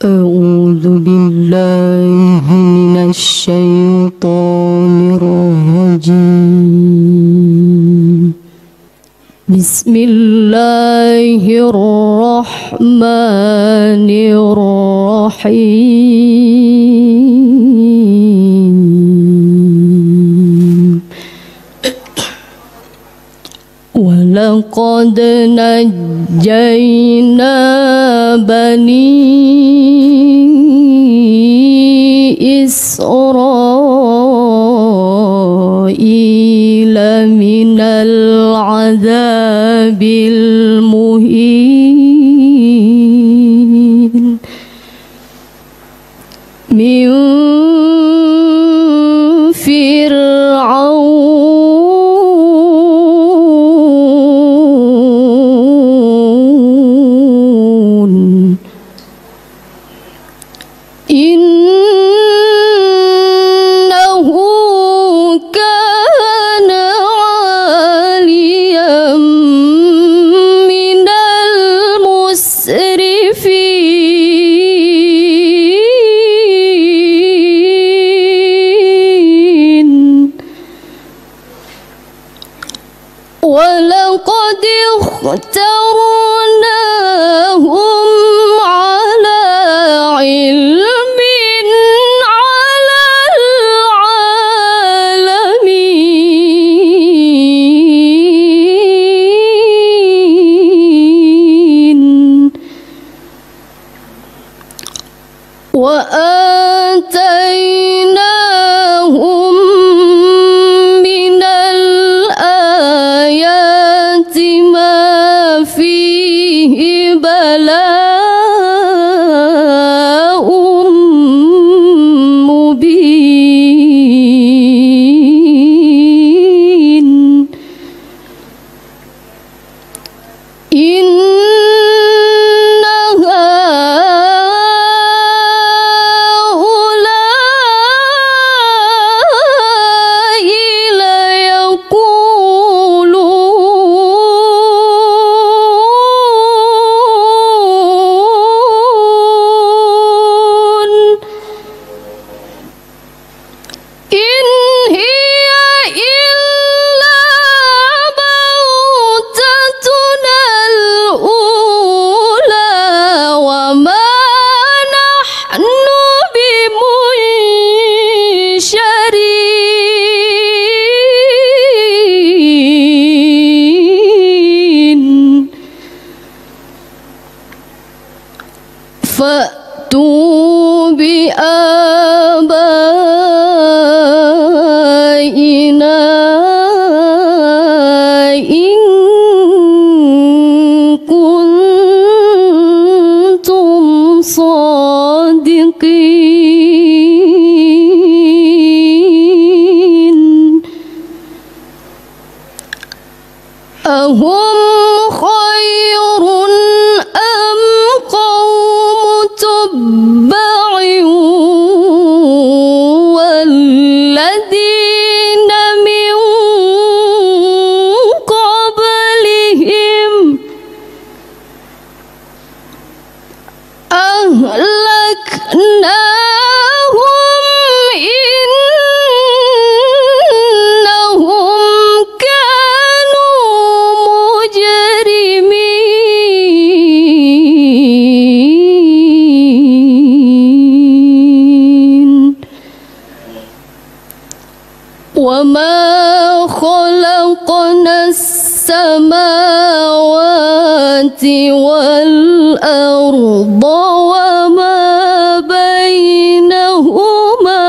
أعوذ بالله من الشيطان الرجيم. بسم الله الرحمن الرحيم. ولقد نجينا بني إسرائيل من العذاب المهين من فرعون إنه كان عاليا من المسرفين ولقد اخترناهم على علم على العالمين وآتيناهم من الآيات ما فيه بلاء مبين إن هؤلاء ليقولون إن هي إلا موتتنا الأولى وما نحن بمنشرين فأتوا بآبائنا إن كنتم صادقين أهم خير أم قوم تبع والذين من قبلهم أهلكناهم إنهم كانوا مجرمين وما خلقنا السماوات والأرض وما بينهما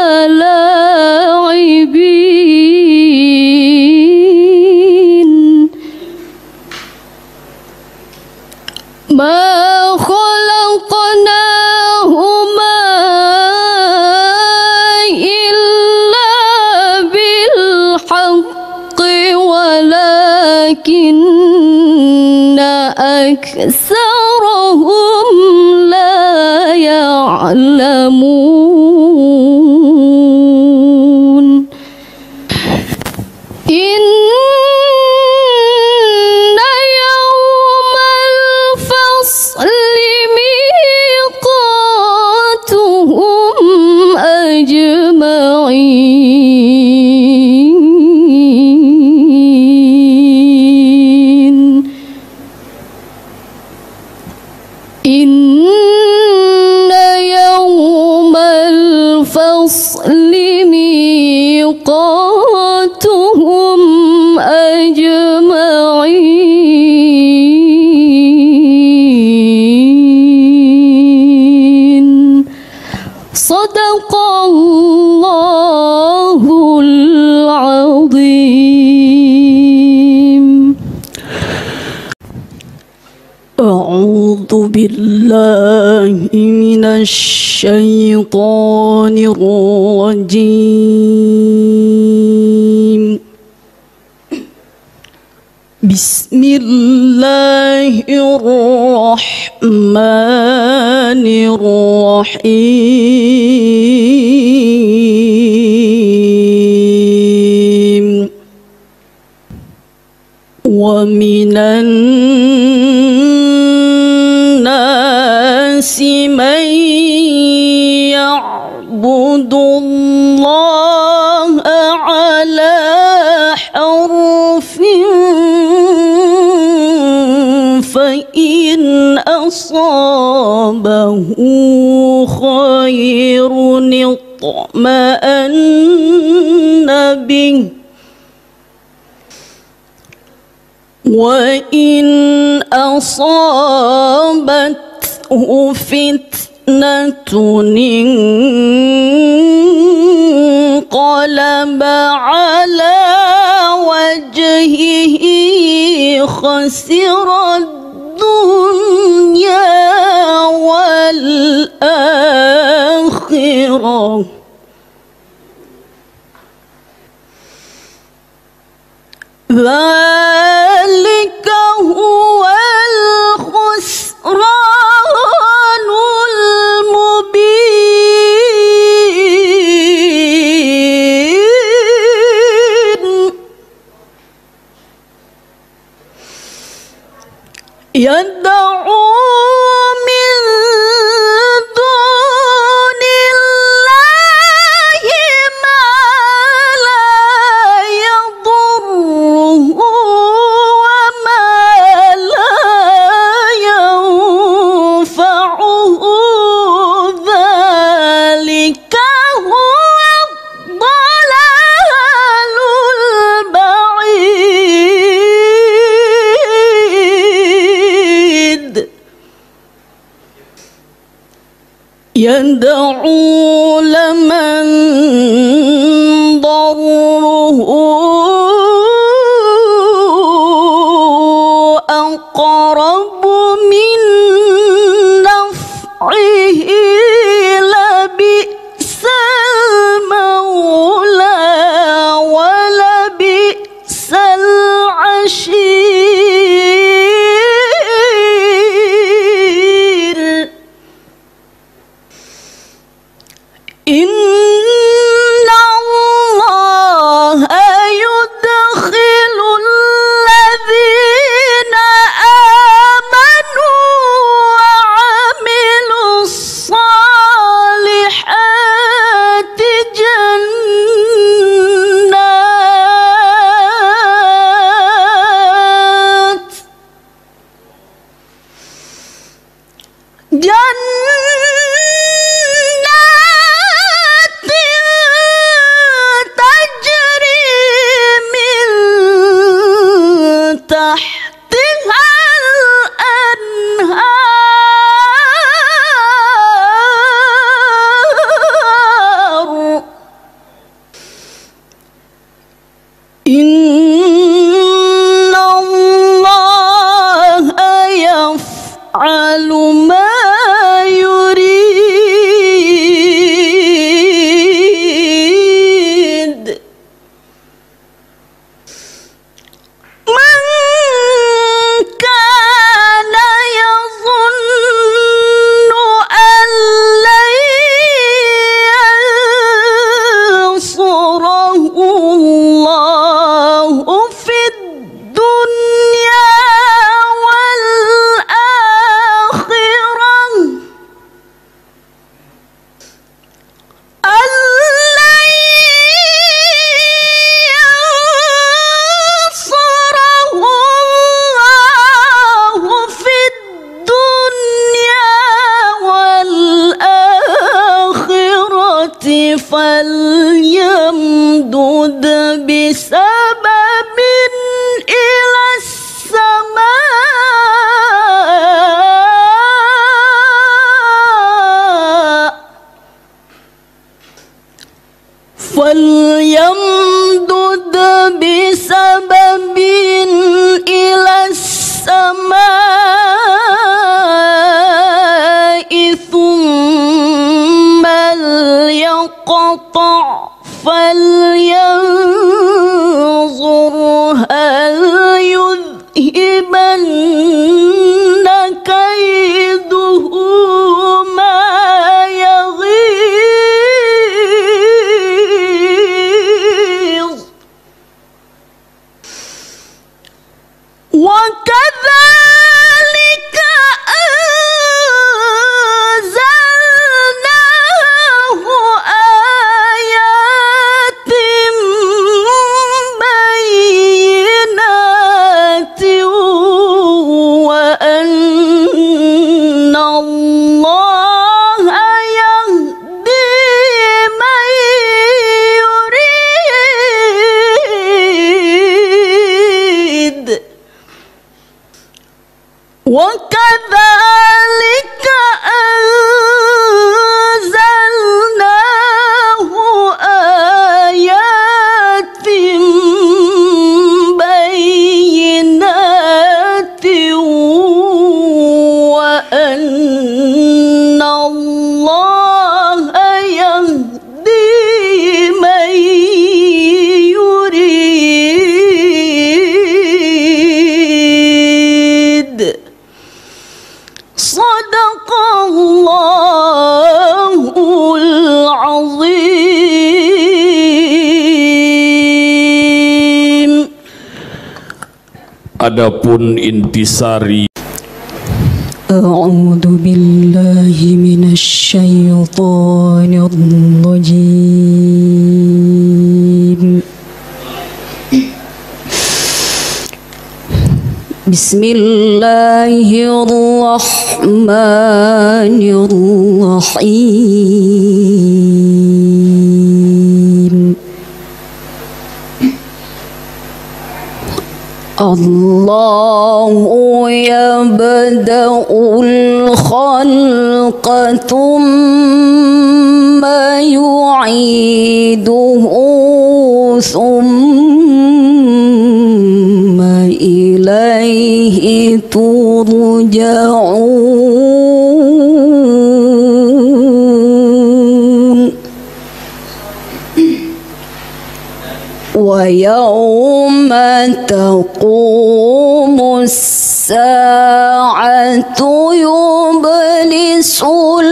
لاعبين ما خلقناهما إلا بالحق ولكن أكثرهم لا الفصل ميقاتهم أجمعين. صدق الله العظيم. أعوذ بالله من الشيطان الرجيم. بسم الله الرحمن الرحيم. ومن الناس من يعبد الله على حرف فإن أصابه خير اطمأن به وإن أصابته فتنة انقلب على وجهه خسر الدنيا والآخرة. ذلك هو الخسران المبين. يدعو من دون الله ما لا يضره وما لا ينفعه. ذلك هو الضلال البعيد. يدعو لمن ضره أقرب من نفعه. لبئس المولى ولبئس العشير. إن الله يدخل الذين آمنوا وعملوا الصالحات تجري من تحتها الأنهار. إن الله يفعل ما يريد. Sadaqallahul azim. Adapun intisari. A'udzu billahi minasy syaithanir rajim. Bismillahirrahmanirrahim. Allahu yabda'ul khalqa thumma yu'iduhu thumma ilaihi turja'un. Wa yawma taqumu as-sa'atu yublisul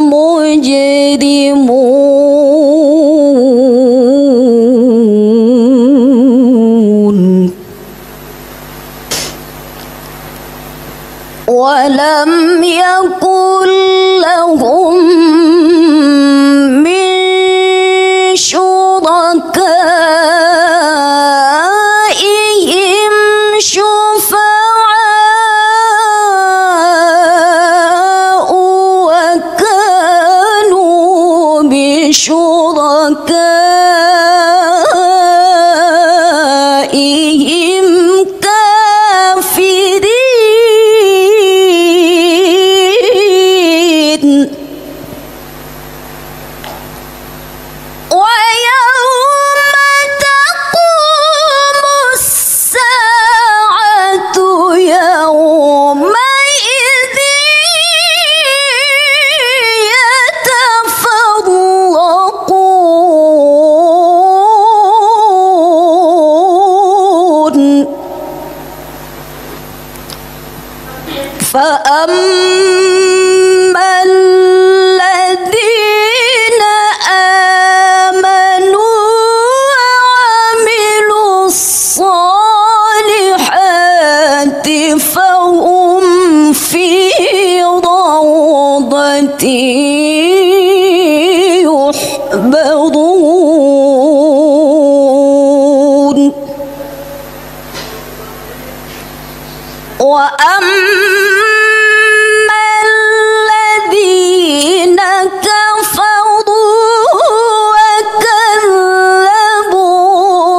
mujrimun. Wa lam yakul lahum min syurakaihim syufa'a'u wa kanu bisyurakaihim kafirin. Wa yawma taqumu as-sa'atu yawma idzin yatafarraqun. فأما الذين آمنوا وعملوا الصالحات فهم في روضة يحبرون. وأما الذين كفروا وكذبوا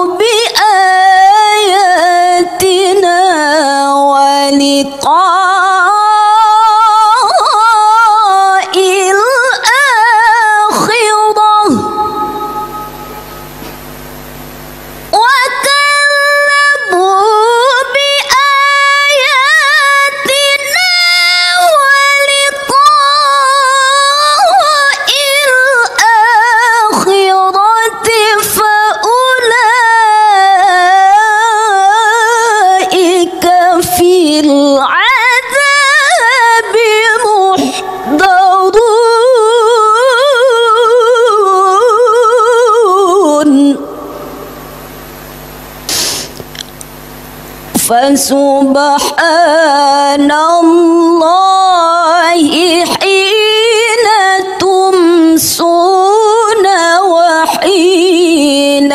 بآياتنا ولقاء الآخرة وكذبوا بآياتنا ولقاء الآخرة فأولئك في العذاب محضرون. فسبحان الله حين تمسون وحين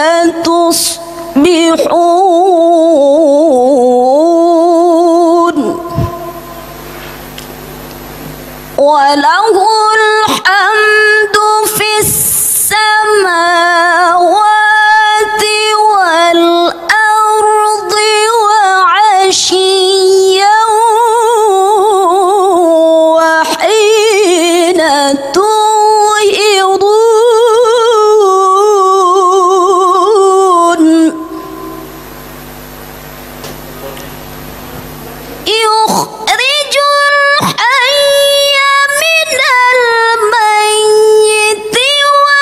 تصبحون. وله الحمد في السماوات والأرض وعشيا وحين تظهرون. يخرج الحي من الميت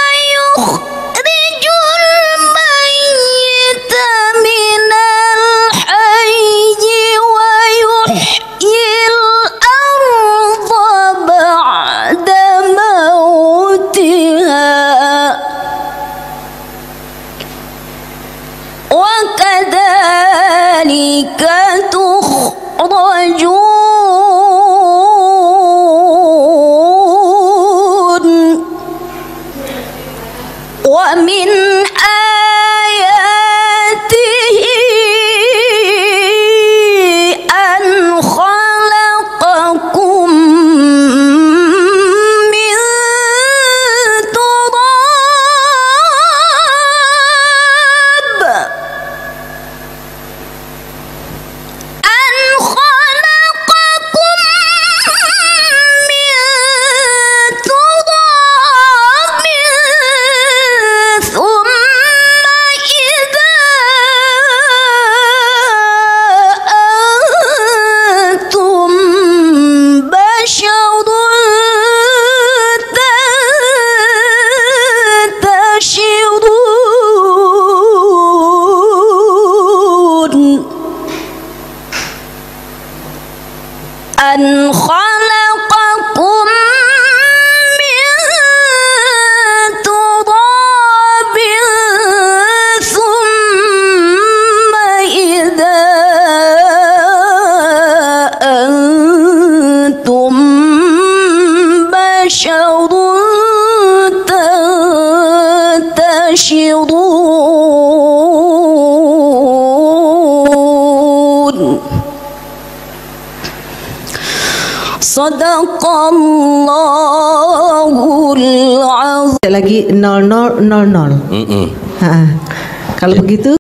Sadaqallahul azim. Lagi 0000. Kalau begitu